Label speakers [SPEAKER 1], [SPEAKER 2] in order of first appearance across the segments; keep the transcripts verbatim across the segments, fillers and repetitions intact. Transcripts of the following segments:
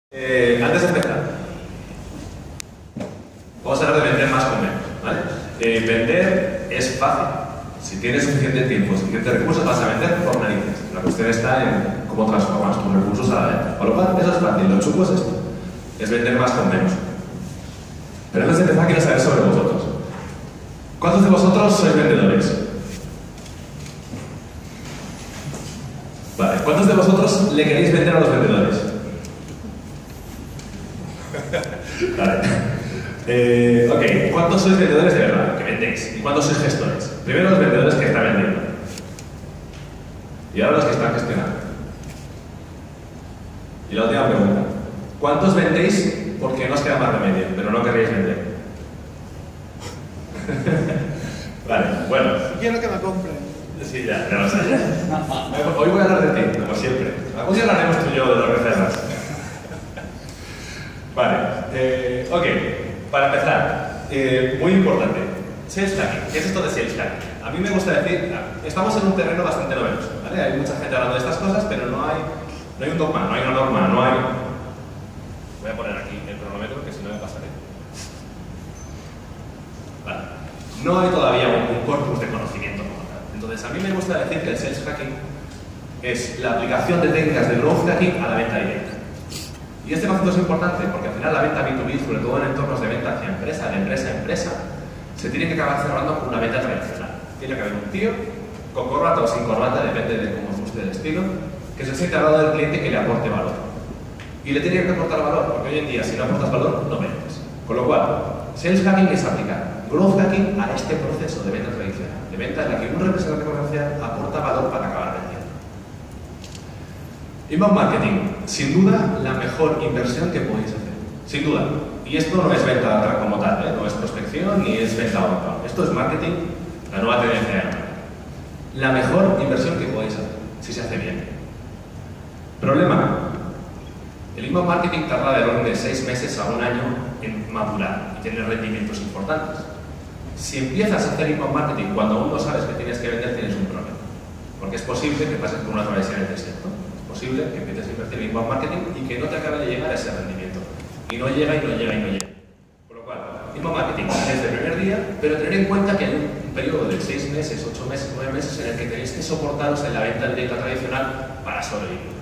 [SPEAKER 1] Eh, antes de empezar, vamos a hablar de vender más con menos, ¿vale? Eh, vender es fácil. Si tienes suficiente tiempo, suficientes recursos, vas a vender por narices. La cuestión está en cómo transformas tus recursos a la venta. Por lo cual, eso es fácil. Lo chupo es esto. Es vender más con menos. Pero antes de empezar, quiero saber sobre vosotros. ¿Cuántos de vosotros sois vendedores? Vale. ¿Cuántos de vosotros le queréis vender a los vendedores? Vale. Eh, ok, ¿cuántos sois vendedores de verdad? Que vendéis. ¿Y cuántos sois gestores? Primero los vendedores que están vendiendo. Y ahora los que están gestionando. Y la última pregunta. ¿Cuántos vendéis porque no os queda más remedio, pero no queréis vender? Vale, bueno.
[SPEAKER 2] Quiero que me compren.
[SPEAKER 1] Sí, ya, ya lo sé. Hoy voy a hablar de ti, como siempre. Algún día hablaremos tú y yo de los recetas. Vale, eh, ok, para empezar, eh, muy importante, sales hacking. ¿Qué es esto de sales hacking? A mí me gusta decir, estamos en un terreno bastante novedoso, ¿vale? Hay mucha gente hablando de estas cosas, pero no hay, no hay un dogma, no hay una norma, no hay... Voy a poner aquí el cronómetro, que si no me pasaré. Vale. No hay todavía un, un corpus de conocimiento como tal. Entonces, a mí me gusta decir que el sales hacking es la aplicación de técnicas de growth hacking a la venta directa. Y este concepto es importante porque al final la venta B dos B, sobre todo en entornos de venta hacia empresa, de empresa a empresa, se tiene que acabar cerrando con una venta tradicional. Tiene que haber un tío con corbata o sin corbata, depende de cómo os guste el estilo, que se sienta al lado del cliente y que le aporte valor. Y le tiene que aportar valor, porque hoy en día si no aportas valor, no vendes. Con lo cual, sales hacking es aplicar growth hacking a este proceso de venta tradicional, de venta en la que un representante comercial aporta valor para acabar vendiendo. Inbound marketing, sin duda, la mejor inversión que podéis hacer. Sin duda. Y esto no es venta como tal, ¿eh? No es prospección ni es venta outbound. Esto es marketing, la nueva tendencia de marketing. La mejor inversión que podéis hacer, si se hace bien. Problema. El inbound marketing tarda de orden de seis meses a un año en madurar y tener rendimientos importantes. Si empiezas a hacer inbound marketing cuando aún no sabes que tienes que vender, tienes un problema. Porque es posible que pases por una travesía en el desierto. Posible que empieces a invertir en inbound marketing y que no te acabe de llegar a ese rendimiento. Y no llega, y no llega, y no llega. Por lo cual, inbound marketing desde el primer día, pero tener en cuenta que hay un periodo de seis meses, ocho meses, nueve meses en el que tenéis que soportaros en la venta directa tradicional para sobrevivir.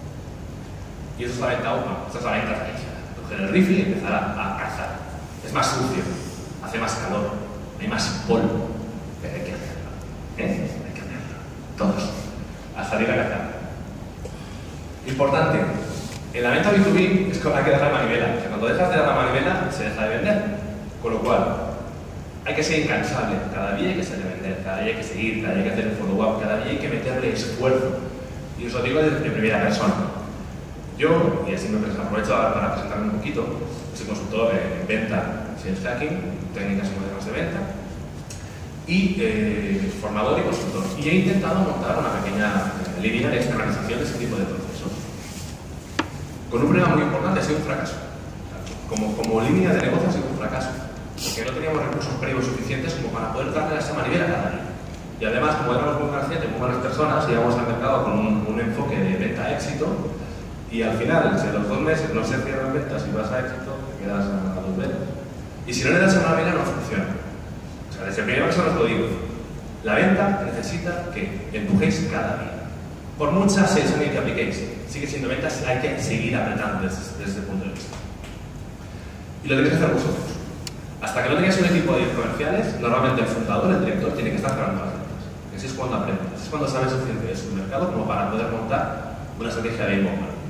[SPEAKER 1] Y eso es la venta outbound, esa es la venta tradicional. Coger el rifle y empezar a, a cazar. Es más sucio, hace más calor, hay más polvo, pero hay que hacerlo. ¿Eh? Hay que hacerlo. Todos. A salir a cazar. Importante, en la venta B dos B es que hay que dar la manivela. Que cuando dejas de dar la manivela, se deja de vender. Con lo cual, hay que ser incansable. Cada día hay que salir a vender, cada día hay que seguir, cada día hay que hacer un follow-up, cada día hay que meterle esfuerzo. Y os lo digo de, de primera persona. Yo, y así me aprovecho para presentarme un poquito, soy consultor en venta, sales hacking, técnicas y modelos de venta, y eh, formador y consultor. Y he intentado montar una pequeña eh, línea de externalización de ese tipo de procesos. Con un problema muy importante, ha sido un fracaso. Como, como línea de negocio ha sido un fracaso. Porque no teníamos recursos previos suficientes como para poder darle a esa manivela cada día. Y además, como éramos muy buenas gente, muy buenas personas, íbamos al mercado con un, un enfoque de venta a éxito, y al final, si a los dos meses no se cierran ventas y vas a éxito, te quedas a, a dos velas. Y si no le das a una vela, no funciona. O sea, desde el primer paso os lo digo. La venta necesita que empujéis cada día. Por mucha sales hacking que apliquéis, sigue siendo ventas, hay que seguir apretando desde, desde ese punto de vista. Y lo tenéis que hacer vosotros. Hasta que no tengáis un equipo de comerciales, normalmente el fundador, el director, tiene que estar cerrando las ventas. Así es cuando aprendes, así es cuando sabes suficiente de su mercado como para poder montar una estrategia de inbound marketing.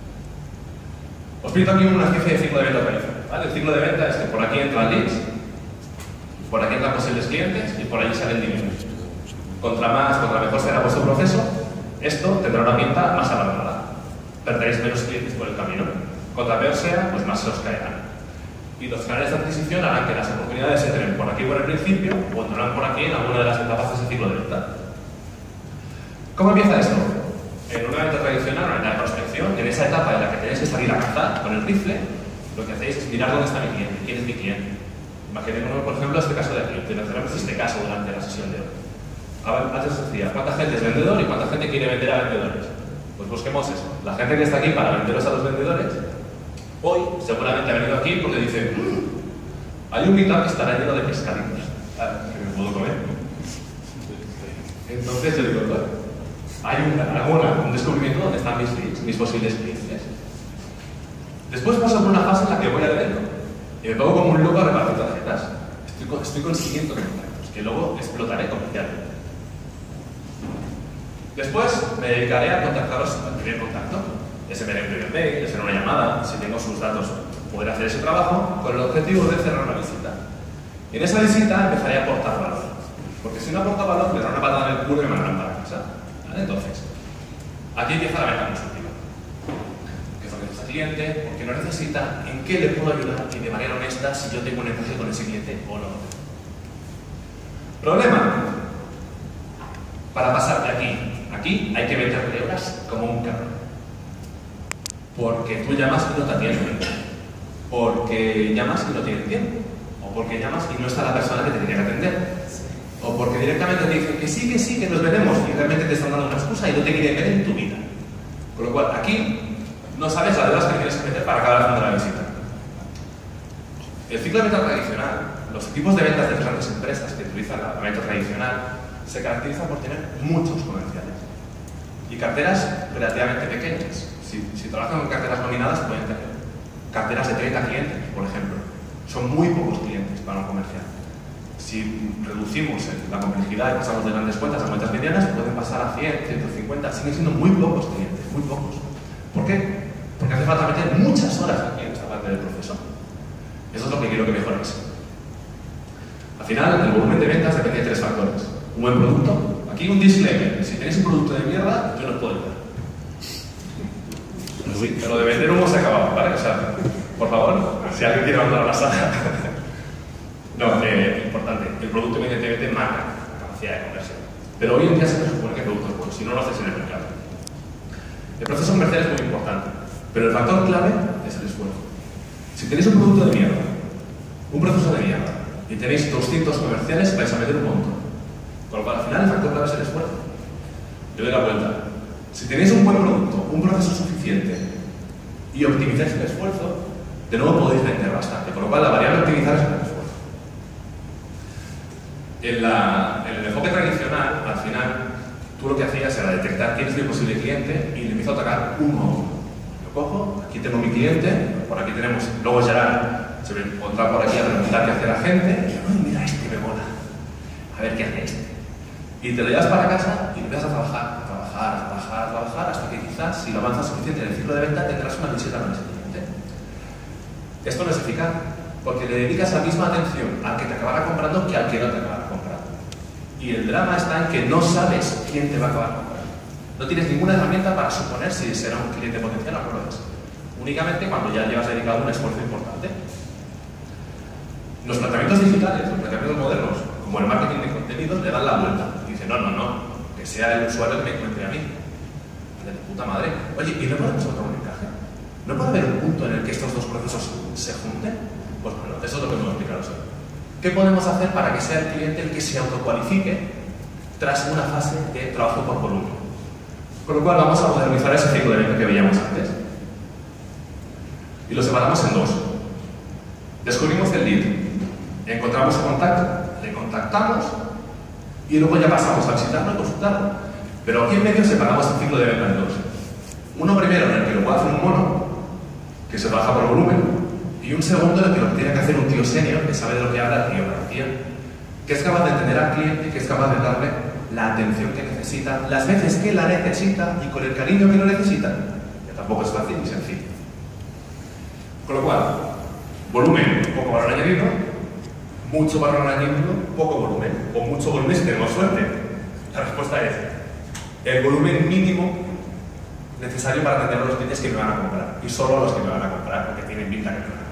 [SPEAKER 1] Os pinto aquí una especie de ciclo de venta tradicional, ¿vale? El ciclo de venta es que por aquí entran leads, por aquí entran posibles clientes y por allí salen dineros. Contra más, contra mejor será vuestro proceso, esto tendrá una pinta más alargada. Perderéis menos clientes por el camino. Contra peor sea, pues más se os caerán. Y los canales de adquisición harán que las oportunidades se entren por aquí por el principio o entrarán por aquí en alguna de las etapas de ese ciclo de venta. ¿Cómo empieza esto? En una venta tradicional, una venta de prospección, en esa etapa en la que tenéis que salir a cazar con el rifle, lo que hacéis es mirar dónde está mi cliente, quién es mi cliente. Imaginemos, por ejemplo, este caso de aquí. Utilizaremos este caso durante la sesión de hoy. Antes os decía, ¿cuánta gente es vendedor y cuánta gente quiere vender a vendedores? Pues busquemos eso. La gente que está aquí para venderos a los vendedores aquí porque dice, mmm, hay un meetup que estará lleno de pescaditos, que me puedo comer. Entonces yo digo, bueno, hay un, bueno, un descubrimiento donde están mis leads, mis posibles clientes. Después paso por una fase en la que voy al evento y me pongo como un loco a repartir tarjetas. Estoy, estoy consiguiendo contactos que luego explotaré comercialmente. Después me dedicaré a contactaros al primer contacto. Les enviaré un primer mail, les haré una llamada, si tengo sus datos podré hacer ese trabajo con el objetivo de cerrar una visita. Y en esa visita empezaré a aportar valor. Porque si no aporta valor, me darán una patada en el culo y me mandarán para casa. ¿Vale? Entonces, aquí empieza la venta consultiva. ¿Qué es lo que necesita el cliente? ¿Por qué lo necesita? ¿En qué le puedo ayudar? Y de manera honesta, si yo tengo un encaje con ese cliente o no. Problema. Para pasar de aquí a aquí, hay que meterle horas como un cabrón. Porque tú llamas y no te atienden. Porque llamas y no tienen tiempo. O porque llamas y no está la persona que te tenía que atender. O porque directamente te dicen que sí, que sí, que nos veremos y realmente te están dando una excusa y no te quieren ver en tu vida. Con lo cual, aquí no sabes las horas que tienes que meter para acabar haciendo la visita. El ciclo de venta tradicional, los tipos de ventas de las grandes empresas que utilizan la venta tradicional, se caracterizan por tener muchos comerciales y carteras relativamente pequeñas. Si, si trabajan con carteras nominadas, pueden tener carteras de treinta clientes, por ejemplo. Son muy pocos clientes para un comercial. Si reducimos la complejidad y pasamos de grandes cuentas a cuentas medianas, pueden pasar a cien, ciento cincuenta, siguen siendo muy pocos clientes, muy pocos. ¿Por qué? Porque hace falta meter muchas horas aquí en esta parte del proceso. Eso es lo que quiero que mejoréis. Al final, el volumen de ventas depende de tres factores. Un buen producto. Aquí un disclaimer. Si tenéis un producto de mierda, yo no os puedo ayudar. Sí, pero de vender humo se ha acabado, ¿vale? O sea, por favor, si alguien quiere abandonar la sala. No, eh, importante. El producto evidentemente marca la capacidad de conversión. Pero hoy en día se presupone que el producto es bueno, si no lo haces en el mercado. El proceso comercial es muy importante, pero el factor clave es el esfuerzo. Si tenéis un producto de mierda, un proceso de mierda, y tenéis doscientos comerciales, vais a meter un montón. Con lo cual, al final, el factor clave es el esfuerzo. Yo doy la vuelta. Si tenéis un buen producto, un proceso suficiente, y optimizáis el esfuerzo, de nuevo podéis vender bastante. Con lo cual, la variable a optimizar es el esfuerzo. En, la, en el enfoque tradicional, al final, tú lo que hacías era detectar quién es mi posible cliente y le empiezo a atacar uno a uno. Lo cojo, aquí tengo mi cliente, por aquí tenemos, luego ya se me encuentra por aquí a preguntar qué hace la gente, y yo, ay, mira, este me mola, a ver qué hace este. Y te lo llevas para casa y empiezas a trabajar, a trabajar, a trabajar, a trabajar, hasta que quizás, si lo avanzas suficiente en el ciclo de venta, tendrás una visita con ese cliente. Esto no es eficaz, porque le dedicas la misma atención al que te acabará comprando que al que no te acabará comprando. Y el drama está en que no sabes quién te va a acabar comprando. No tienes ninguna herramienta para suponer si será un cliente potencial o no lo es. Únicamente cuando ya llevas dedicado un esfuerzo importante. Los planteamientos digitales, los planteamientos modernos, como el marketing de contenidos, le dan la vuelta. Dicen, no, no, no, que sea el usuario que me encuentre a mí. De puta madre. Oye, ¿y no podemos encontrar un encaje? ¿No puede haber un punto en el que estos dos procesos se junten? Pues bueno, eso es lo que me voy a explicaros hoy. ¿Qué podemos hacer para que sea el cliente el que se autocualifique tras una fase de trabajo por volumen? Con lo cual vamos a modernizar ese ciclo de venta que veíamos antes. Y lo separamos en dos. Descubrimos el lead, encontramos el contacto, le contactamos y luego ya pasamos a visitarlo y consultarlo. Pero aquí en medio separamos el ciclo de venta en dos. Uno primero en el que lo puede hacer un mono, que se trabaja por volumen, y un segundo en el que lo tiene que hacer un tío senior que sabe de lo que habla, tío García, que es capaz de entender al cliente, que es capaz de darle la atención que necesita, las veces que la necesita y con el cariño que lo necesita, que tampoco es fácil ni sencillo. Con lo cual, volumen, poco valor añadido, mucho valor añadido, poco volumen, o mucho volumen si tenemos suerte. La respuesta es el volumen mínimo necesario para atender a los clientes que me van a comprar, y solo a los que me van a comprar, porque tienen pinta que me van a comprar.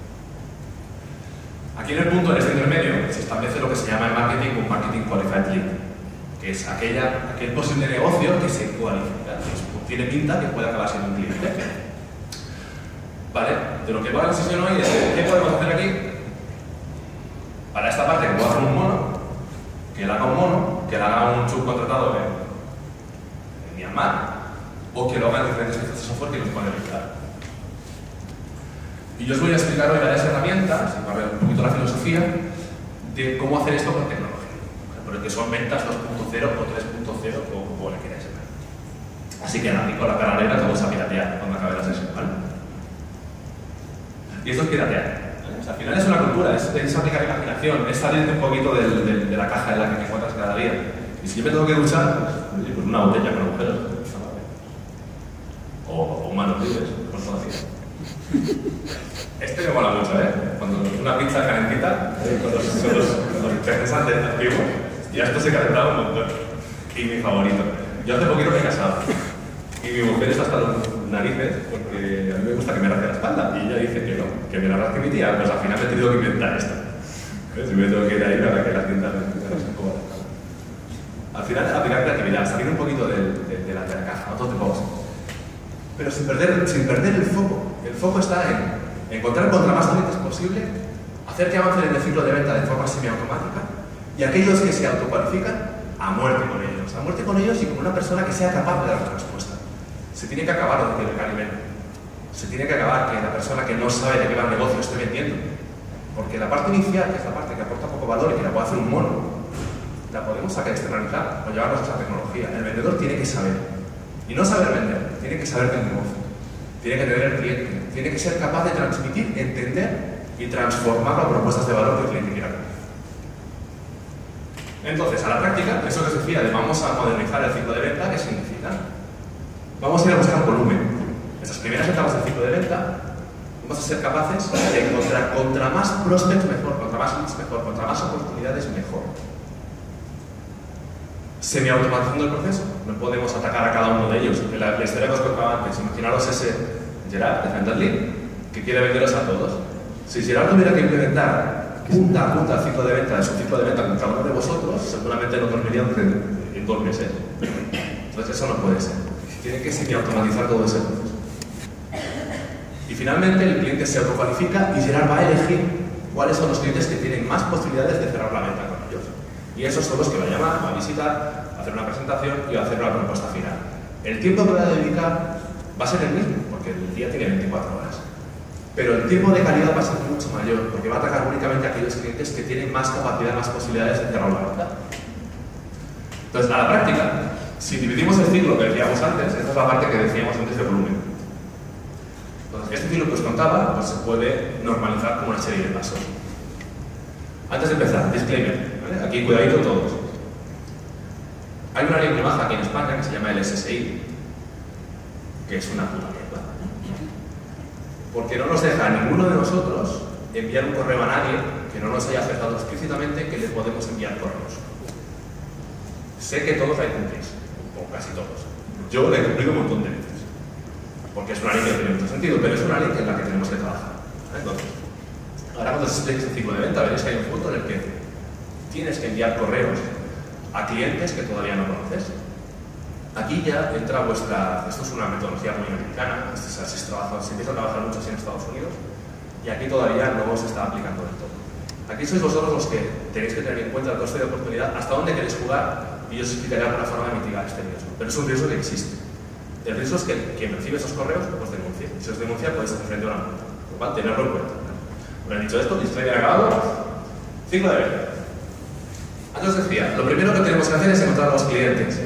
[SPEAKER 1] Aquí en el punto, en este intermedio, se establece lo que se llama el marketing un marketing qualified lead, que es aquella, aquel posible negocio que se cualifica, que tiene pinta que puede acabar siendo un cliente. Vale, de lo que va a la sesión hoy es ¿qué podemos hacer aquí? Para esta parte que puedo hacer un mono, que le haga un mono, que le haga un subcontratado en, en Myanmar, o que lo hagan diferentes piezas de software que nos pueden ayudar. Y yo os voy a explicar hoy varias herramientas, y para ver un poquito la filosofía, de cómo hacer esto con tecnología. Porque son ventas dos punto cero o tres punto cero, o como le queráis llamar. Así que nada, y con la paralela todos a piratear cuando acabe la sesión, ¿vale? Y esto es piratear. ¿Vale? O sea, al final es una cultura, es, es aplicar imaginación, es salir un poquito del, del, de la caja en la que te encuentras cada día. Y si yo me tengo que duchar, pues, pues una botella con agujeros. O, o manos libres, pues no hacía. Este me mola mucho, ¿eh? Cuando una pizza calentita, eh, con los, con los, con los peces antiguos, y esto se calentaba un montón. Y mi favorito. Yo hace poquito me he casado. Y mi mujer está hasta los narices porque a mí me gusta que me rasque la espalda. Y ella dice que no, que me la rasque mi tía. Pues al final me he tenido que inventar esta. ¿Ves? Y me tengo que ir ahí para que la cinta me rasque como la Al final, aplicar creatividad, salir un poquito de, de, de, la, de la caja, out of the box. Pero sin perder, sin perder el foco. El foco está en encontrar contra más clientes posible, hacer que avancen en el ciclo de venta de forma semiautomática y aquellos que se autocualifican, a muerte con ellos. A muerte con ellos y con una persona que sea capaz de dar una respuesta. Se tiene que acabar lo que el calimento. Se tiene que acabar que la persona que no sabe de qué va el negocio esté vendiendo. Porque la parte inicial, que es la parte que aporta poco valor y que la puede hacer un mono, la podemos sacar externalizar o llevarnos a esa tecnología. El vendedor tiene que saber. Y no saber vender, tiene que saber del negocio. Tiene que tener el cliente. Tiene que ser capaz de transmitir, entender y transformarlo a propuestas de valor que el cliente quiera. Entonces, a la práctica, eso que os decía de vamos a modernizar el ciclo de venta, ¿qué significa? Vamos a ir a buscar volumen. En estas primeras etapas del ciclo de venta, vamos a ser capaces de encontrar contra más prospects mejor, contra más leads mejor, contra más oportunidades mejor. Semi-automatizando el proceso, no podemos atacar a cada uno de ellos. La, la historia que os contaba antes, imaginaros ese Gerard de Fenderly, que quiere venderos a todos. Si Gerard tuviera que implementar punta a punta el ciclo de venta, su ciclo de venta con cada uno de vosotros, seguramente no dormirían en, en dos meses. Entonces eso no puede ser. Tiene que semi-automatizar todo ese proceso. Y finalmente el cliente se autocualifica y Gerard va a elegir cuáles son los clientes que tienen más posibilidades de cerrar la venta con ellos. Y esos son los que va a llamar, va a visitar, va a hacer una presentación y va a hacer una propuesta final. El tiempo que va a dedicar va a ser el mismo, porque el día tiene veinticuatro horas. Pero el tiempo de calidad va a ser mucho mayor, porque va a atacar únicamente a aquellos clientes que tienen más capacidad, más posibilidades de cerrar la venta. Entonces, a la práctica, si dividimos el ciclo que decíamos antes, esta es la parte que decíamos antes de volumen. Entonces, este ciclo que os contaba pues, se puede normalizar como una serie de pasos. Antes de empezar, disclaimer. ¿Vale? Aquí cuidadito todos. Hay una ley que baja aquí en España que se llama el S S I, que es una puta mierda. Porque no nos deja a ninguno de nosotros enviar un correo a nadie que no nos haya aceptado explícitamente que le podemos enviar correos. Sé que todos la cumplís, o casi todos. Yo la he cumplido un montón de veces. Porque es una ley que no tiene mucho sentido, pero es una ley en la que tenemos que trabajar. Entonces, ahora cuando se explique este ciclo de venta, veréis que hay un punto en el que tienes que enviar correos a clientes que todavía no conoces. Aquí ya entra vuestra... Esto es una metodología muy americana, se, se, se, trabaja, se empieza a trabajar mucho así en Estados Unidos, y aquí todavía no se está aplicando del todo. Aquí sois vosotros los que tenéis que tener en cuenta el coste de oportunidad, hasta dónde queréis jugar, y yo os explicaré alguna forma de mitigar este riesgo. Pero es un riesgo que existe. El riesgo es que quien recibe esos correos os denuncie. Si os denuncia, podéis hacer frente a una multa. Por lo cual, tenerlo en cuenta. Bueno, dicho esto, disclaimer acabado. Ciclo de venta. Antes os decía, lo primero que tenemos que hacer es encontrar a los clientes.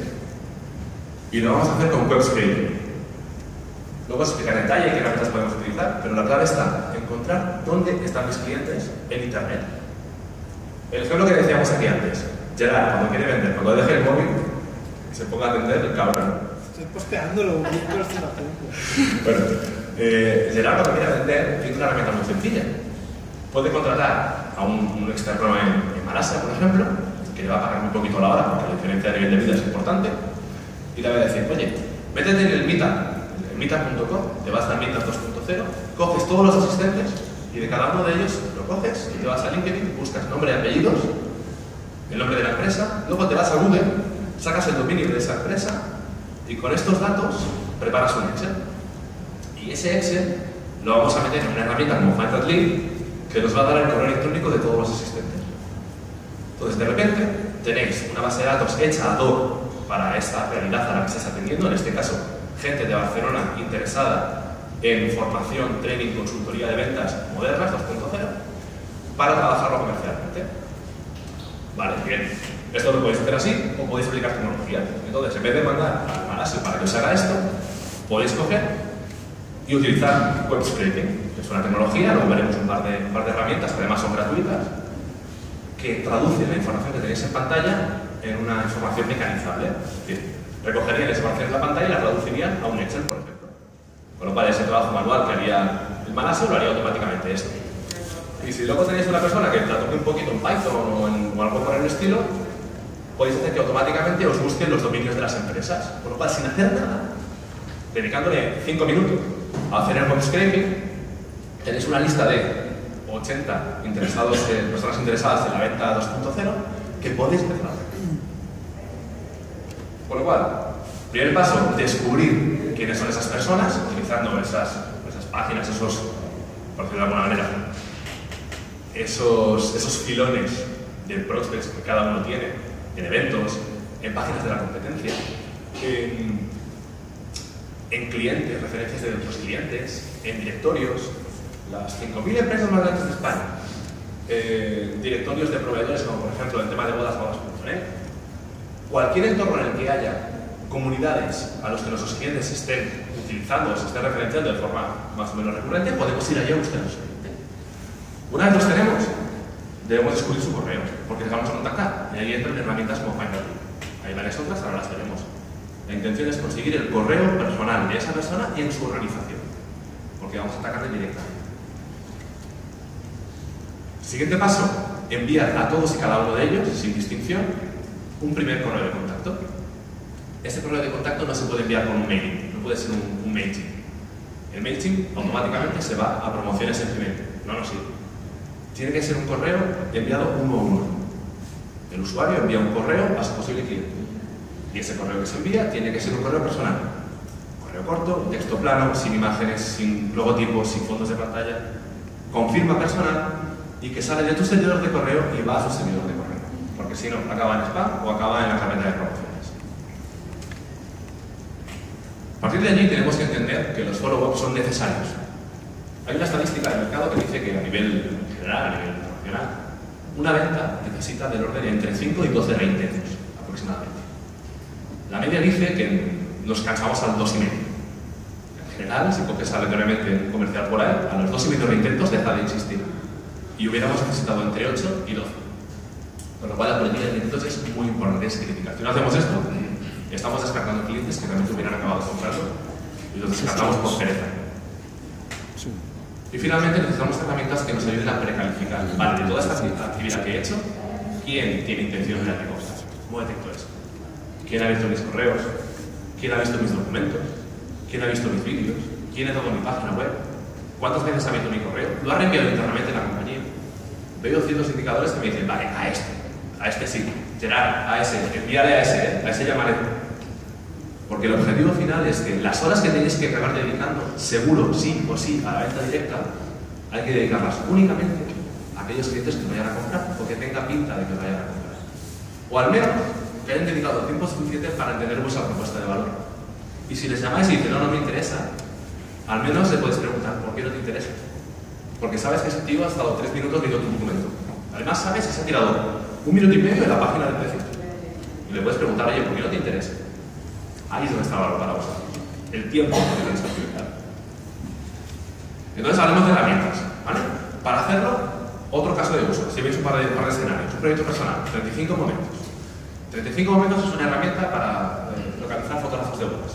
[SPEAKER 1] Y lo vamos a hacer con web scraping. Luego os explicaré en detalle qué herramientas podemos utilizar, pero la clave está en encontrar dónde están mis clientes en Internet. El ejemplo que decíamos aquí antes. Gerard, cuando quiere vender, cuando deje el móvil, se ponga a atender el cabrón.
[SPEAKER 2] Estoy posteándolo, lo estoy haciendo.
[SPEAKER 1] Bueno, eh, Gerard cuando quiere vender tiene una herramienta muy sencilla. Puede contratar a un, un externo en, en Malasia, por ejemplo, que le va a pagar muy poquito la hora, porque la diferencia de nivel de vida es importante, y le va a decir, oye, métete en el Meetup, en meetup punto com, te vas a Meetup dos punto cero, coges todos los asistentes y de cada uno de ellos lo coges y te vas a LinkedIn, buscas nombre y apellidos, el nombre de la empresa, luego te vas a Google, sacas el dominio de esa empresa y con estos datos preparas un Excel. Y ese Excel lo vamos a meter en una herramienta como Find That Lead que nos va a dar el correo electrónico de todos los asistentes. Entonces, de repente, tenéis una base de datos hecha ad hoc para esta realidad a la que estáis atendiendo, en este caso, gente de Barcelona interesada en formación, training, consultoría de ventas modernas dos punto cero para trabajarlo comercialmente. Vale, bien. Esto lo podéis hacer así o podéis aplicar tecnología. Entonces, en vez de mandar al Malasio para que os haga esto, podéis coger y utilizar web scraping, que es una tecnología, luego veremos un par de, un par de herramientas que además son gratuitas, que traducen la información que tenéis en pantalla en una información mecanizable. Es decir, recogerían la información en la pantalla y la traducirían a un Excel, por ejemplo. Con lo cual, ese trabajo manual que haría el Malasio lo haría automáticamente esto. Y si luego tenéis una persona que la toque un poquito en Python o, en, o algo por el estilo, podéis hacer que automáticamente os busquen los dominios de las empresas. Por lo cual, sin hacer nada, dedicándole cinco minutos a hacer el web scraping, tenéis una lista de ochenta interesados, eh, personas interesadas en la venta dos punto cero que podéis empezar. Con lo cual, primer paso, descubrir quiénes son esas personas, utilizando esas, esas páginas, esos, por decirlo de alguna manera, esos, esos filones de prospects que cada uno tiene, en eventos, en páginas de la competencia, en, en clientes, referencias de otros clientes, en directorios, las cinco mil empresas más grandes de España, eh, directorios de proveedores como por ejemplo el tema de bodas bodas punto net, cualquier entorno en el que haya comunidades a los que nuestros clientes estén utilizando, se estén referenciando de forma más o menos recurrente, podemos ir allí a buscarlos. Una vez los tenemos, debemos descubrir su correo, porque les vamos a contactar. Y ahí entran herramientas como Finder. Hay varias otras, ahora las veremos. La intención es conseguir el correo personal de esa persona y en su organización, porque vamos a atacarle directamente. Siguiente paso, enviar a todos y cada uno de ellos, sin distinción, un primer correo de contacto. Este correo de contacto no se puede enviar con un mailing, no puede ser un, un MailChimp. El MailChimp automáticamente se va a promociones en Gmail, no nos sirve. Tiene que ser un correo enviado uno a uno. El usuario envía un correo a su posible cliente. Y ese correo que se envía tiene que ser un correo personal. Un correo corto, un texto plano, sin imágenes, sin logotipos, sin fondos de pantalla. Con firma personal y que sale de tu servidor de correo y va a su servidor de correo. Porque si no, acaba en spam o acaba en la carpeta de promociones. A partir de allí tenemos que entender que los follow-ups son necesarios. Hay una estadística del mercado que dice que a nivel general, a nivel internacional, una venta necesita del orden de entre cinco y doce reintentos aproximadamente. La media dice que nos cansamos al dos y medio. En general, si coges aleatoriamente un comercial por ahí, a los dos y medio reintentos deja de existir. Y hubiéramos necesitado entre ocho y doce. Con lo cual, la política de reintentos es muy importante, es crítica. Si no hacemos esto, estamos descartando clientes que realmente hubieran acabado comprando y los descartamos por pereza. Y finalmente necesitamos herramientas que nos ayuden a precalificar. Vale, de toda esta actividad que he hecho, ¿quién tiene intención de hacer cosas? ¿Cómo detecto eso? ¿Quién ha visto mis correos? ¿Quién ha visto mis documentos? ¿Quién ha visto mis vídeos? ¿Quién ha dado mi página web? ¿Cuántas veces ha visto mi correo? ¿Lo ha reenviado internamente en la compañía? Veo ciertos indicadores que me dicen, vale, a este, a este sí, Gerard, a ese, envíale a ese, a ese llamaré. Porque el objetivo final es que las horas que tenéis que acabar dedicando, seguro, sí o sí, a la venta directa, hay que dedicarlas únicamente a aquellos clientes que vayan a comprar o que tenga pinta de que vayan a comprar. O al menos que hayan dedicado tiempo suficiente para entender vuestra propuesta de valor. Y si les llamáis y dicen, no, no me interesa, al menos le puedes preguntar, ¿por qué no te interesa? Porque sabes que ese tío ha estado tres minutos viendo tu documento. Además sabes que se ha tirado un minuto y medio en la página de precios. Y le puedes preguntar, oye, ¿por qué no te interesa? Ahí es donde está el valor para vosotros. El tiempo que tenéis que utilizar. Entonces hablemos de herramientas, ¿vale? Para hacerlo, otro caso de uso. Si veis un par de, un par de escenarios, un proyecto personal, treinta y cinco momentos. treinta y cinco momentos es una herramienta para eh, localizar fotógrafos de bodas.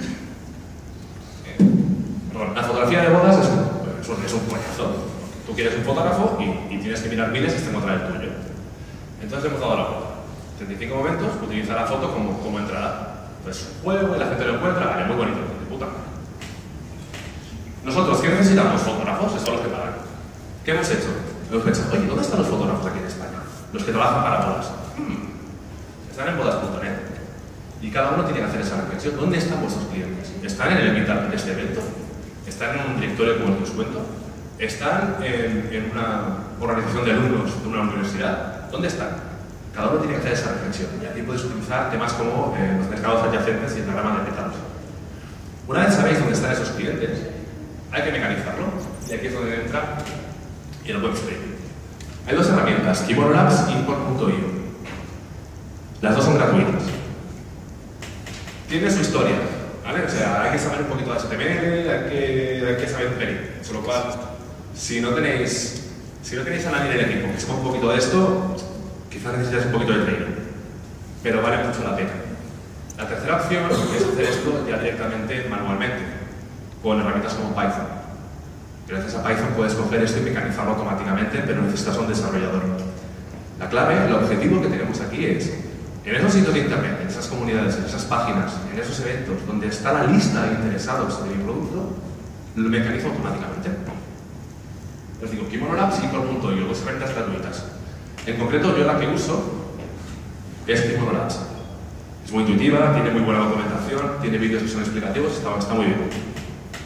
[SPEAKER 1] Eh, perdón, la fotografía de bodas es un, es un, es un coñazo. Tú quieres un fotógrafo y, y tienes que mirar miles hasta encontrar el tuyo. Entonces le hemos dado la vuelta. treinta y cinco momentos, utiliza la foto como, como entrada. Pues juego y la gente lo encuentra, vale, muy bonito, de puta madre. Nosotros, ¿qué necesitamos? Fotógrafos, eso es lo que pagan. ¿Qué hemos hecho? Hemos pensado, oye, ¿dónde están los fotógrafos aquí en España? Los que trabajan para bodas. Hmm. Están en bodas punto net. Y cada uno tiene que hacer esa reflexión. ¿Dónde están vuestros clientes? ¿Están en el evitar de este evento? ¿Están en un directorio como el que os cuento? ¿Están en, en una organización de alumnos de una universidad? ¿Dónde están? Cada uno tiene que hacer esa reflexión. Y aquí podéis utilizar temas como eh, los mercados adyacentes y el diagrama de pétalos. Una vez sabéis dónde están esos clientes, Hay que mecanizarlo. Y aquí es donde entra el web scraping. Hay dos herramientas, Kimono Labs y import punto io. Las dos son gratuitas. Tiene su historia, ¿vale? O sea, hay que saber un poquito de H T M L, hay que, hay que saber un pelín. Con lo cual, si no tenéis, si no tenéis a nadie en el equipo que sepa un poquito de esto, quizás necesitáis un poquito de training. Pero vale mucho la pena. La tercera opción es hacer esto ya directamente manualmente, con herramientas como Python. Gracias a Python puedes coger esto y mecanizarlo automáticamente, pero necesitas un desarrollador. La clave, el objetivo que tenemos aquí es, en esos sitios de internet, en esas comunidades, en esas páginas, en esos eventos, donde está la lista de interesados de mi producto, lo mecanizo automáticamente. Les digo, Kimono Labs y import punto io, dos herramientas gratuitas. En concreto, yo la que uso es Kimono Labs. Es muy intuitiva, tiene muy buena documentación, tiene vídeos que son explicativos, está, está muy bien.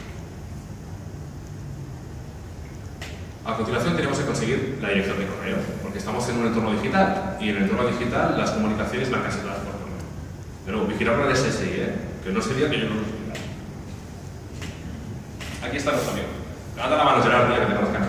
[SPEAKER 1] A continuación tenemos que conseguir la dirección de correo, porque estamos en un entorno digital, y en el entorno digital las comunicaciones van casi todas por correo. Pero vigilar con el S S I, ¿eh? Que no sería que yo no lo supiera. Aquí están los amigos. Levanta la mano, Gerard, ya que te conozcan.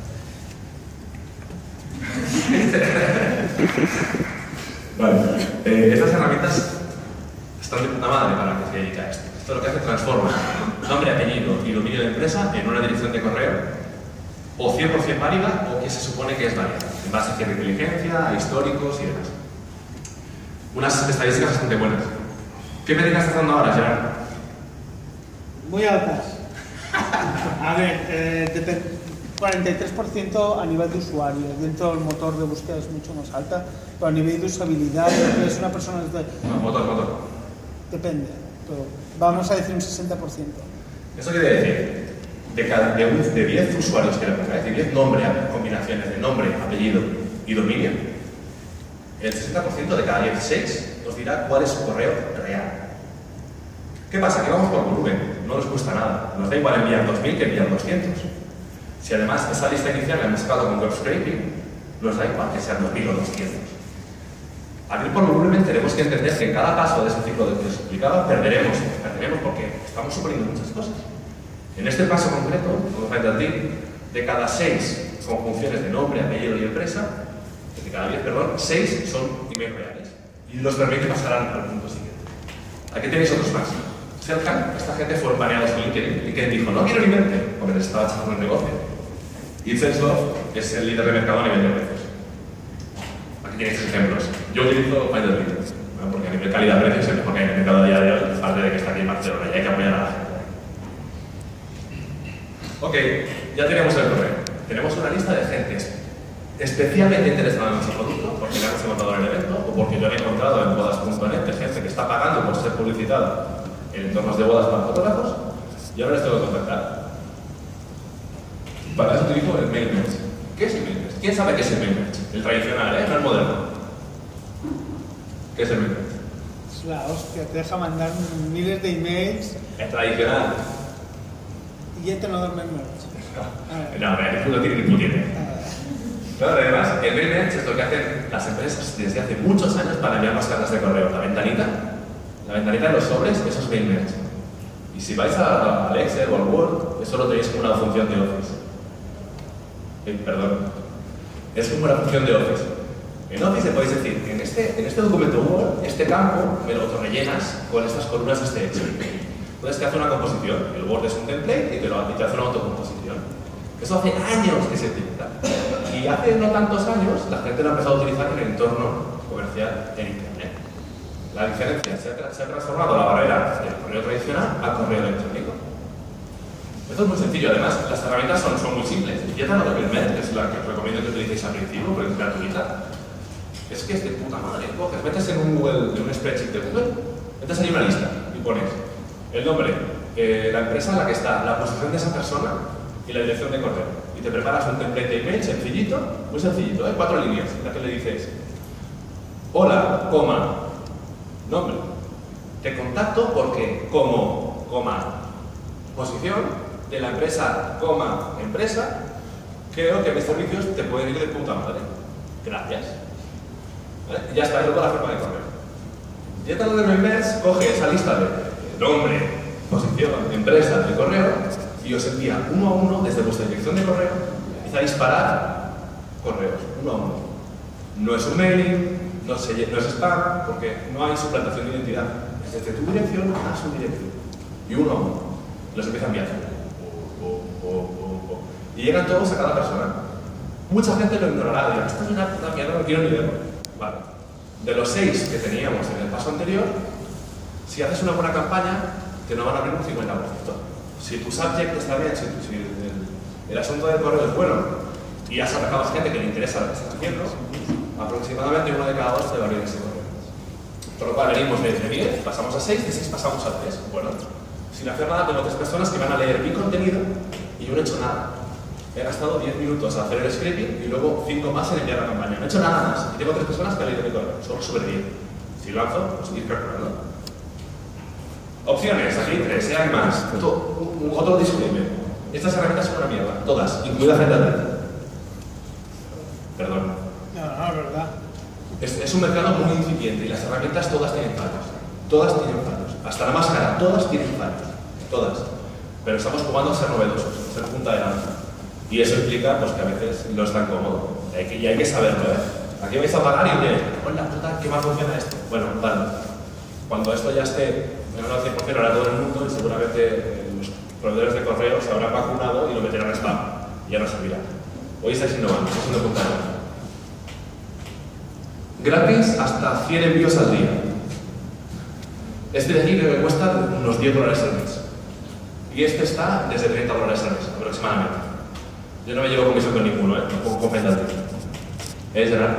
[SPEAKER 1] Vale. Eh, estas herramientas están de puta madre para que se dedique a esto. Esto lo que hace transforma nombre, apellido y dominio de empresa en una dirección de correo o cien por cien válida o que se supone que es válida, en base a cierta inteligencia, a históricos y demás. Unas estadísticas bastante buenas. ¿Qué métricas estás dando ahora, Gerard?
[SPEAKER 2] Muy altas. A ver, eh, cuarenta y tres por ciento a nivel de usuario. Dentro del motor de búsqueda es mucho más alta, pero a nivel de usabilidad, es una persona... De...
[SPEAKER 1] No, motor, motor.
[SPEAKER 2] Depende, pero vamos a decir un sesenta por ciento.
[SPEAKER 1] Eso quiere decir, de, cada, de, un, de diez usuarios que le ponga, es decir, diez nombres, combinaciones de nombre, apellido y dominio, el sesenta por ciento de cada dieciséis nos dirá cuál es su correo real. ¿Qué pasa? Que vamos por volumen, no nos cuesta nada. Nos da igual enviar dos mil que enviar doscientos. Si además esa lista inicial la hemos sacado con web scraping, nos da igual que sean dos mil o doscientos. Al ir por volumen tenemos que entender que en cada paso de ese ciclo de que os explicaba perderemos, perderemos porque estamos suponiendo muchas cosas. En este paso concreto, como vais a decir, de cada seis conjunciones de nombre, apellido y empresa, de cada diez, perdón, seis son emails reales. Y los de repente pasarán al punto siguiente. Aquí tenéis otros más. Selcan, esta gente fue baneados por LinkedIn. LinkedIn dijo, no quiero ni verte, porque les estaba echando el negocio. Y Salesforce es el líder de mercado a nivel de precios. Aquí tenéis ejemplos. Yo utilizo FinderBit, ¿no? Porque a nivel calidad-precio es el mejor que hay en el mercado a día de hoy, aparte de que está aquí en Barcelona y hay que apoyar a la gente. Ok, ya tenemos el correo. Tenemos una lista de gente especialmente interesada en nuestro producto, porque le hemos encontrado en el evento, o porque yo he encontrado en bodas punto net de gente que está pagando por ser publicitada en entornos de bodas para fotógrafos, y ahora les tengo que contactar. Para eso utilizo el mail merge. ¿Qué es el mail merge? ¿Quién sabe qué es el mail merge? El tradicional, ¿eh? No el moderno. ¿Qué es el mail merge?
[SPEAKER 2] Es la hostia, te deja mandar miles de emails.
[SPEAKER 1] El tradicional.
[SPEAKER 2] Y ya te no da el mail merge.
[SPEAKER 1] No, no, no tiene ni puñete. Claro, además, el mail merge es lo que hacen las empresas desde hace muchos años para enviar más cartas de correo. La ventanita, la ventanita de los sobres, eso es mail merge. Y si vais a, al Excel o al Word, eso lo tenéis como una función de Office. Eh, perdón. Es como una función de Office. En Office le podéis decir, en este, en este documento Word, este campo me lo rellenas con estas columnas de este Excel. Entonces te hace una composición. El Word es un template y te, lo, y te hace una autocomposición. Eso hace años que se utiliza. Y hace no tantos años la gente lo ha empezado a utilizar en el entorno comercial en Internet. La diferencia, se ha, se ha transformado la barrera del correo tradicional al correo electrónico. Esto es muy sencillo, además las herramientas son, son muy simples. Y esta nota que es la que os recomiendo que utilicéis al principio, porque es gratuita. Es que es de puta madre. Coges, metes en un Google, en un spreadsheet de Google, metes ahí una lista y pones el nombre, eh, la empresa en la que está, la posición de esa persona y la dirección de correo. Y te preparas un template de email sencillito, muy sencillito, ¿eh? Cuatro líneas, en la que le dices hola, coma, nombre. Te contacto porque como, coma, posición de la empresa, coma, empresa, creo que mis servicios te pueden ir de puta madre. Gracias. ¿Vale? Y ya está, es toda la forma de correo. Ya te lo de coge esa lista de nombre, posición, empresa, de correo y y os envía uno a uno desde vuestra dirección de correo, empieza a disparar correos, uno a uno. No es un mailing, no, se, no es spam, porque no hay suplantación de identidad. Es desde tu dirección a su dirección. Y uno a uno. Los empieza a enviar. Oh, oh, oh, oh. Y llegan todos a cada persona. Mucha gente lo ignorará, dirá, esto es una puta mierda, no quiero ni verlo. Vale. De los seis que teníamos en el paso anterior, si haces una buena campaña, te no van a abrir un cincuenta por ciento. Si tu subject está bien, si, si el, el asunto del correo es bueno y has atacado a gente que le interesa lo que estás haciendo, aproximadamente uno de cada dos te va a abrir ese correo. Por lo cual venimos de diez, pasamos a seis, de seis pasamos a tres. Bueno, sin hacer nada, tengo tres personas que van a leer mi contenido y yo no he hecho nada. He gastado diez minutos a hacer el scripting y luego cinco más en enviar la campaña. No he hecho nada más. Y tengo tres personas que han leído mi correo. Solo sobre diez. Si lo lanzo, pues ir calculando. Opciones, aquí tres, ¿eh? Hay más. Otro disclaimer. Estas herramientas son una mierda. Todas, incluida Zendesk. Perdón.
[SPEAKER 2] No, no, es verdad.
[SPEAKER 1] Es, es un mercado muy incipiente y las herramientas todas tienen fallos. Todas tienen fallos. Hasta la más cara, todas tienen fallos. Todas. Pero estamos jugando a ser novedosos, a ser punta de lanza. Y eso implica pues, que a veces no es tan cómodo. Y hay que, y hay que saberlo, ¿eh? Aquí vais a pagar y diréis, hola puta, ¿qué mal funciona esto? Bueno, vale. Cuando esto ya esté en un cien por cien ahora todo el mundo y seguramente eh, los proveedores de correo se habrán vacunado y lo meterán en spam. Y ya no servirá. Hoy estáis innovando, estáis siendo punta de lanza. Gratis hasta cien envíos al día. Este de aquí creo que cuesta unos diez dólares al mes. Y este está desde treinta dólares al mes, aproximadamente. Yo no me llevo comisión con ninguno, ¿eh? No puedo compensarte. ¿Eh, Gerard?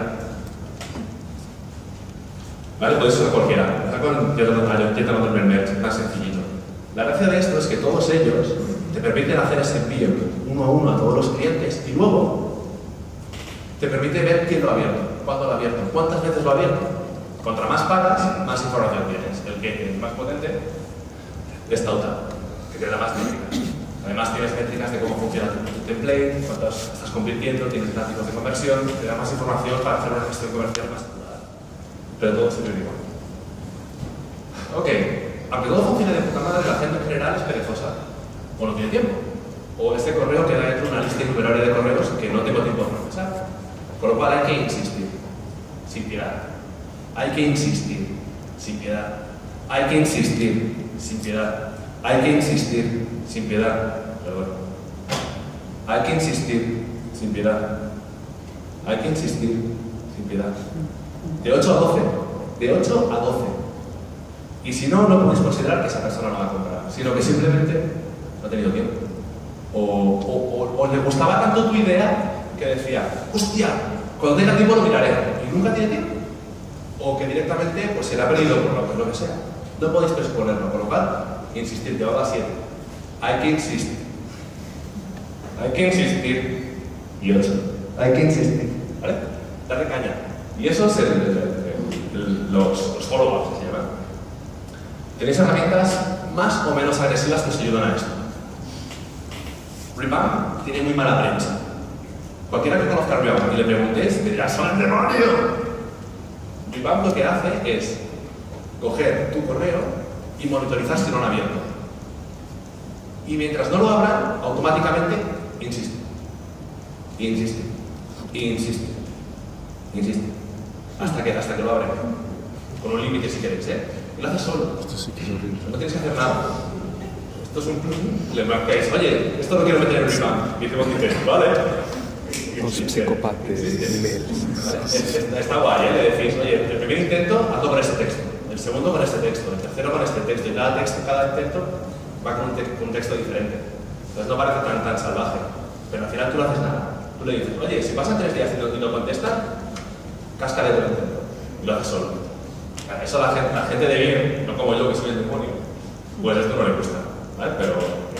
[SPEAKER 1] Vale, podéis usar cualquiera. Está con Jetamaton Merch, más sencillito. La gracia de esto es que todos ellos te permiten hacer ese envío uno a uno a todos los clientes y luego te permite ver quién lo ha abierto, cuándo lo ha abierto, cuántas veces lo ha abierto. Contra más pagas, más información tienes. El que es más potente es Tauta, que te da más métricas. Además tienes métricas de cómo funciona tu template, cuántos estás convirtiendo, tienes gráficos de conversión, te da más información para hacer una gestión comercial más natural. Pero todo se igual. Ok, aunque todo funcione de puta madre, la gente en general es perezosa. O no tiene tiempo. O este correo queda dentro de una lista innumerable de correos que no tengo tiempo de procesar. Con lo cual hay que insistir, sin piedad. Hay que insistir, sin piedad. Hay que insistir, sin piedad. Hay que insistir, sin piedad. Perdón. Hay que insistir, sin piedad. Hay que insistir, sin piedad. De ocho a doce. De ocho a doce. Y si no, no podéis considerar que esa persona no va a comprar, sino que simplemente no ha tenido tiempo. O, o, o, o le gustaba tanto tu idea que decía, hostia, cuando tenga tiempo lo miraré. Y nunca tiene tiempo. O que directamente pues, se le ha perdido por lo, por lo que sea. No podéis presponerlo, por lo cual, insistir, te va a dar siete. Hay que insistir. Hay que insistir. Y ocho. Hay que insistir. ¿Vale? Darle caña. Y eso es el, el, el, los, los follow-ups, se llaman. Tenéis herramientas más o menos agresivas que os ayudan a esto. Repam tiene muy mala prensa. Cualquiera que conozca a Repam y le preguntéis, me dirá, ¡son el demonio! Repam lo que hace es coger tu correo y monitorizar si no lo han abierto. Y mientras no lo abran, automáticamente insiste. Insiste. Insiste. Insiste. Hasta que, hasta que lo abren. Con un límite si queréis, ¿eh? Y lo haces solo.
[SPEAKER 3] Esto sí que es horrible.
[SPEAKER 1] No tienes que hacer nada. Esto es un plugin. Le marcáis, oye, esto lo quiero meter en Repam. Y dice, vale.
[SPEAKER 3] Los psicópatas de emails.
[SPEAKER 1] Vale. Está guay, ¿eh? Le decís, oye, el primer intento, hazlo con este texto. El segundo con este texto. El tercero con este texto. Y cada, texto, cada intento va con un, te con un texto diferente. Entonces no parece tan, tan salvaje. Pero al final tú no haces nada. Tú le dices, oye, si pasan tres días y no, y no contestan, cáscale todo el intento. Y lo haces solo. Eso a la gente, la gente de bien, no como yo que soy el demonio, pues esto no le gusta, ¿vale? Pero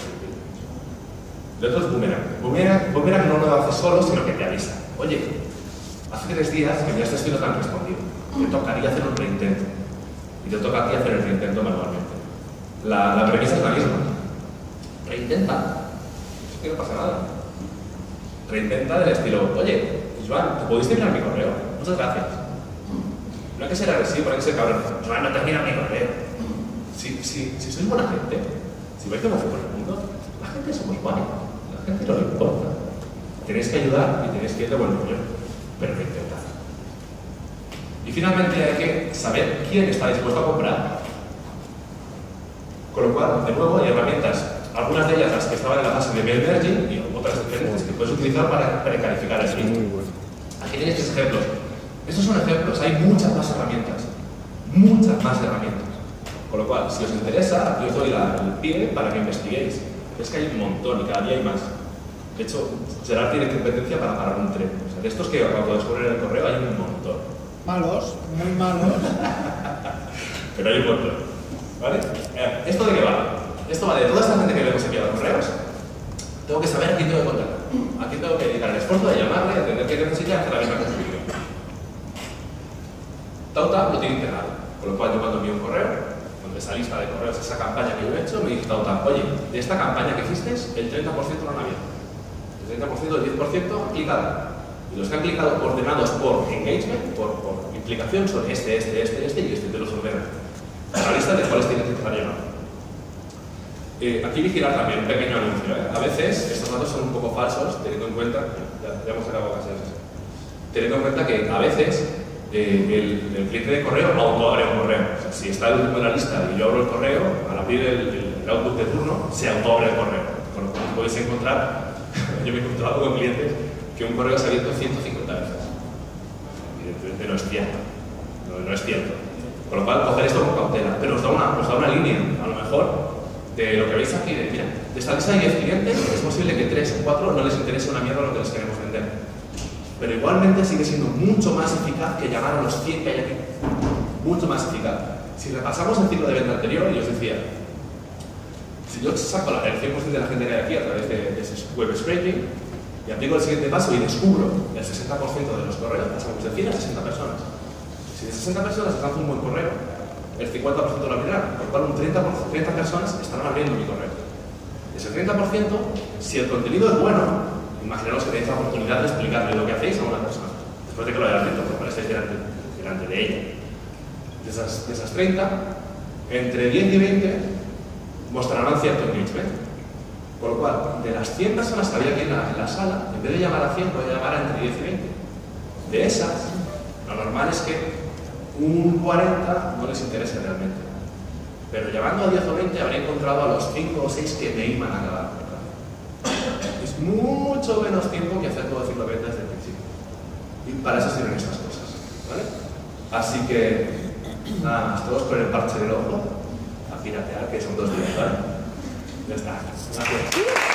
[SPEAKER 1] de otro es Boomerang. Boomerang. Boomerang no lo hace solo, sino que te avisa. Oye, hace tres días que ya estos tíos no te han respondido. Te tocaría hacer un reintento. Y te toca a ti hacer el reintento manualmente. La, la premisa es la misma. Reintenta. Es que no pasa nada. Reintenta del estilo, oye, Joan, ¿te pudiste mirar mi correo? Muchas gracias. No hay que ser agresivo, no hay que ser cabrón. Joan, no te mira mi correo. Si, si, si sois buena gente, si vais de por el mundo, la gente somos guay, a la gente no le importa. Tenéis que ayudar y tenéis que ir de buen rollo, pero que intentar. Y finalmente hay que saber quién está dispuesto a comprar. Con lo cual, de nuevo, hay herramientas, algunas de ellas las que estaban en la fase de mail merging y otras diferentes que puedes utilizar para precalificar el sitio.
[SPEAKER 3] Muy bueno.
[SPEAKER 1] Aquí tenéis tres ejemplos. Estos son ejemplos, hay muchas más herramientas. Muchas más herramientas. Con lo cual, si os interesa, yo os doy la, el pie para que investiguéis. Es que hay un montón y cada día hay más. De hecho, Gerard tiene competencia para parar un tren. O sea, de estos que acabo de descubrir en el correo hay un montón.
[SPEAKER 2] Malos, muy malos.
[SPEAKER 1] Pero hay un montón. ¿Vale? Eh, ¿Esto de qué va? Esto va de toda esta gente que le hemos enviado correos. Tengo que saber a quién tengo que contactar. A quién tengo que dedicar el esfuerzo de llamarle, entender qué necesita y hacer la misma construcción. Tauta lo tiene integrado. Con lo cual, yo cuando envío un correo, donde esa lista de correos, esa campaña que yo he hecho, me dice Tauta, oye, de esta campaña que hiciste, el treinta por ciento no han abierto. El treinta por ciento, el diez por ciento han clicado. Y los que han clicado ordenados por engagement, por, por implicación, son este, este, este, este y este, te los ordena. La lista de cuáles tienes que estar llamando. Eh, aquí vigilar también, un pequeño anuncio. ¿eh? A veces estos datos son un poco falsos, teniendo en cuenta, ya, ya hemos acabado casi eso, teniendo en cuenta que a veces eh, el, el cliente de correo autoabre un correo. O sea, si está el último de la lista y yo abro el correo, al abrir el, el, el Outlook de turno, se autoabre el correo. Con lo cual podéis encontrar, yo me he encontrado con clientes que un correo se ha abierto ciento cincuenta veces. Evidentemente no es cierto. No, no es cierto. Con lo cual, coger esto con cautela. Pero os da una, os da una línea, a lo mejor, de lo que veis aquí. De, mira, de esta lista de diez clientes, es posible que tres o cuatro no les interese una mierda lo que les queremos vender. Pero igualmente sigue siendo mucho más eficaz que llamar a los cien que hay aquí. Mucho más eficaz. Si repasamos el ciclo de venta anterior, y os decía, si yo saco la, el cien por ciento de la gente que hay aquí a través de, de ese web scraping, y aplico el siguiente paso y descubro el sesenta por ciento de los correos, pasamos de cien a sesenta personas. Si de sesenta personas les lanzo un buen correo, el cincuenta por ciento lo abrirán, por lo cual un treinta por ciento, treinta personas estarán abriendo mi correo. Ese treinta por ciento, si el contenido es bueno, imaginaos que tenéis la oportunidad de explicarle lo que hacéis a una persona, después de que lo hayáis visto, por lo cual estáis delante, delante de ella. De esas, de esas treinta, entre diez y veinte mostrarán cierto engagement. Por lo cual, de las cien personas que había aquí en la, en la sala, en vez de llamar a cien, voy a llamar a entre diez y veinte. De esas, lo normal es que un cuarenta no les interese realmente. Pero llamando a diez o veinte habré encontrado a los cinco o seis que me iban a acabar. Es mucho menos tiempo que hacer todo el ciclo de venta desde el principio. Y para eso sirven estas cosas. ¿Vale? Así que, nada más, todos con el parche del ojo a piratear, que son dos días, ¿vale? Ya está. Gracias.